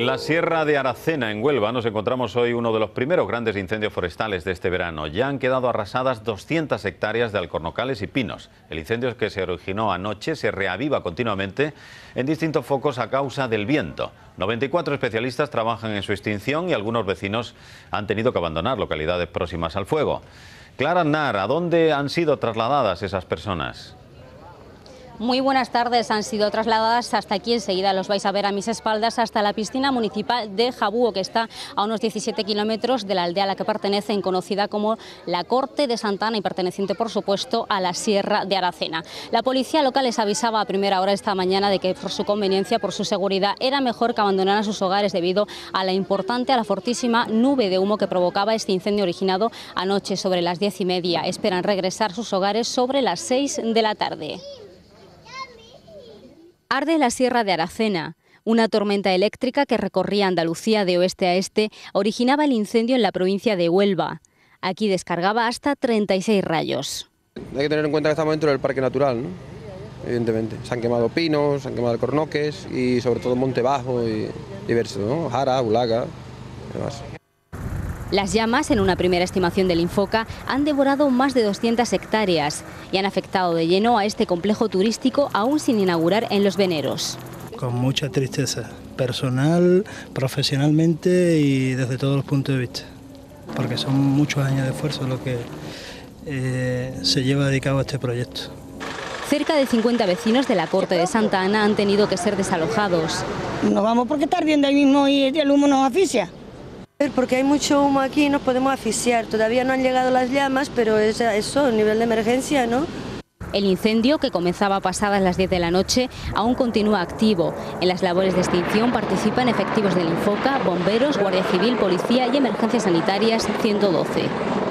la Sierra de Aracena, en Huelva, nos encontramos hoy uno de los primeros grandes incendios forestales de este verano. Ya han quedado arrasadas 200 hectáreas de alcornocales y pinos. El incendio que se originó anoche se reaviva continuamente en distintos focos a causa del viento. 94 especialistas trabajan en su extinción y algunos vecinos han tenido que abandonar localidades próximas al fuego. Clara Aznar, ¿a dónde han sido trasladadas esas personas? Muy buenas tardes. Han sido trasladadas hasta aquí, enseguida los vais a ver a mis espaldas, hasta la piscina municipal de Jabúo, que está a unos 17 kilómetros de la aldea a la que pertenecen, conocida como la Corte de Santa Ana y perteneciente, por supuesto, a la Sierra de Aracena. La policía local les avisaba a primera hora esta mañana de que por su conveniencia, por su seguridad, era mejor que abandonaran sus hogares debido a la fortísima nube de humo que provocaba este incendio originado anoche sobre las 10:30. Esperan regresar a sus hogares sobre las 6 de la tarde. Arde la Sierra de Aracena. Una tormenta eléctrica que recorría Andalucía de oeste a este originaba el incendio en la provincia de Huelva. Aquí descargaba hasta 36 rayos. Hay que tener en cuenta que estamos dentro del parque natural, ¿no? Evidentemente. Se han quemado pinos, se han quemado alcornoques y sobre todo monte bajo y diverso, ¿no? Jara, bulaga y demás. Las llamas, en una primera estimación del Infoca, han devorado más de 200 hectáreas y han afectado de lleno a este complejo turístico aún sin inaugurar en Los Veneros. Con mucha tristeza, personal, profesionalmente y desde todos los puntos de vista, porque son muchos años de esfuerzo lo que se lleva dedicado a este proyecto. Cerca de 50 vecinos de la Corte de Santa Ana han tenido que ser desalojados. Nos vamos porque está ardiendo ahí mismo y el humo nos asfixia. Porque hay mucho humo aquí y nos podemos asfixiar. Todavía no han llegado las llamas, pero es eso, nivel de emergencia, ¿no? El incendio, que comenzaba pasadas las 10 de la noche, aún continúa activo. En las labores de extinción participan efectivos del Infoca, bomberos, Guardia Civil, Policía y Emergencias Sanitarias 112.